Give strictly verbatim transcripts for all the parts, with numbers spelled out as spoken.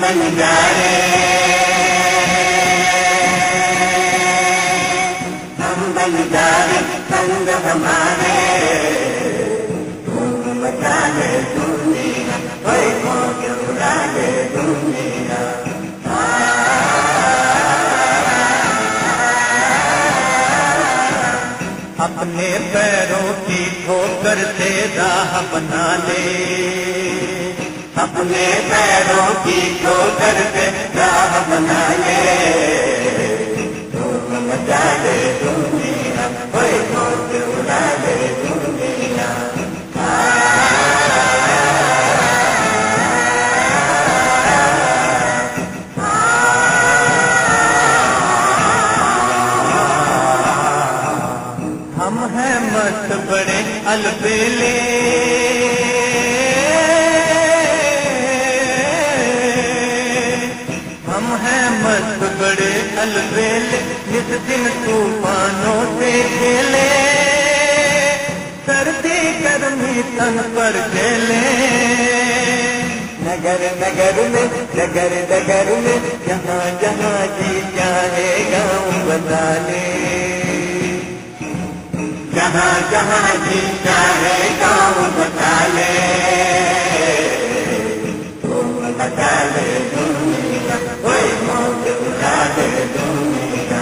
बन जाए, हम बन जाए संग हमारे, धूम मचा दे दुनिया, कोई मौज उड़ा दे दुनिया। अपने पैरों की ठोकर से राह बना ले, अपने पैरों की ठोकर से राह बना ले, धूम मचा दे दुनिया, कोई मौज उड़ा दे दुनिया। हम हैं मस्त बड़े अलबेले, हम हैं मस्त बड़े अलबेले, जिस दिन तूफानों से खेले, सर्दी गर्मी तन पर खेले। नगर नगर में नगर नगर में जहाँ जहाँ जी चाहे गाँव बता ले, जहाँ जहाँ जी चाहे गाँव बता ले, धूम मचा ले दुनिया, कोई मौज उड़ा दे दुनिया।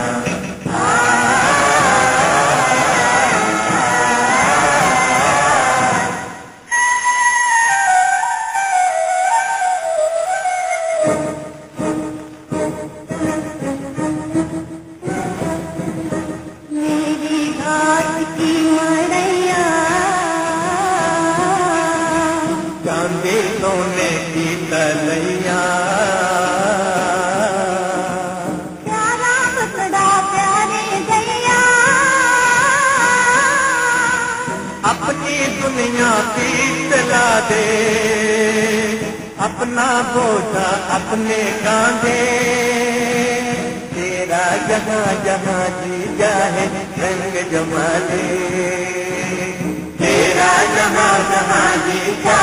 चांदी सोने की तलैया, प्यारा बड़ा प्यारे गैया, अपनी दुनिया की चला दे, अपना बोझा अपने कांधे, तेरा जहाँ जहाँ जी जाए रंग जमा ले, तेरा जहाँ जहाँ जी जाए